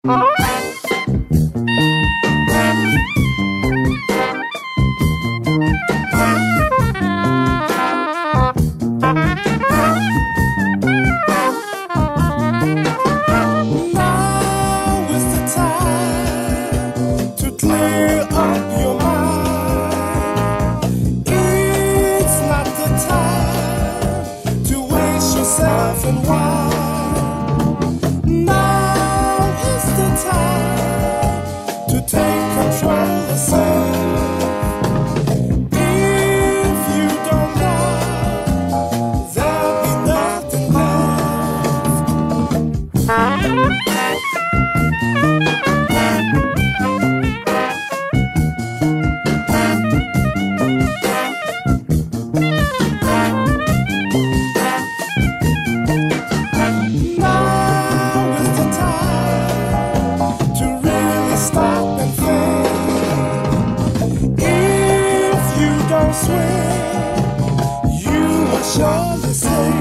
And why? Now is the time to take control of self. If you don't know, there'll be nothing swing, you will surely sing.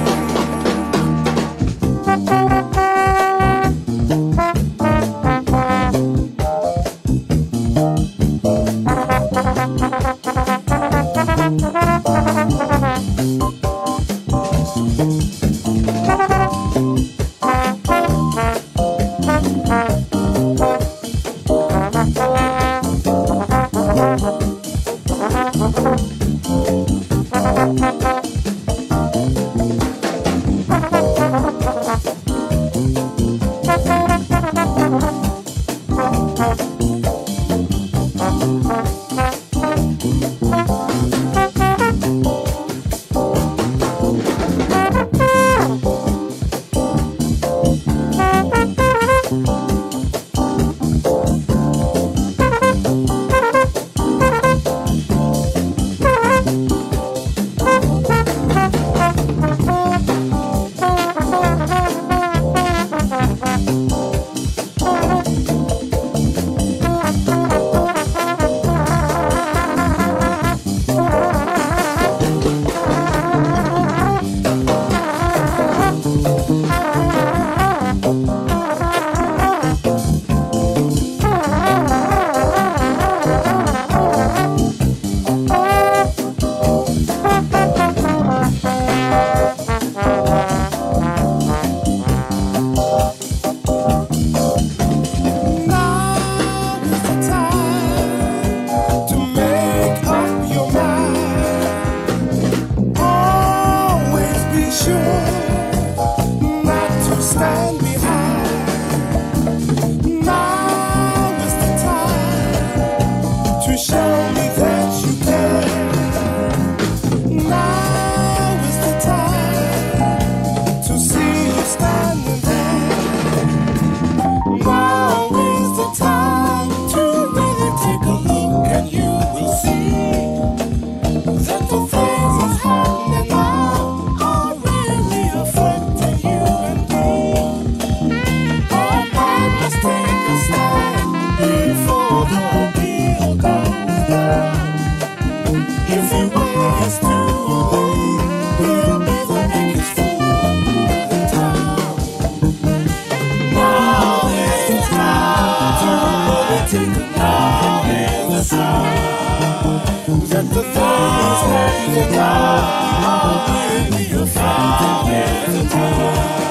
Stand behind. Now is the time to show me that you can. Now is the time to see you standing there. Now is the time to really take a look, and you will see that the things that's happening now are really affecting you and me. Take a stand before the ordeal goes down. If you ask to obey, we'll be the biggest fool in town. Now is the time to really take a now is the sign that the things happening now are really affecting every time.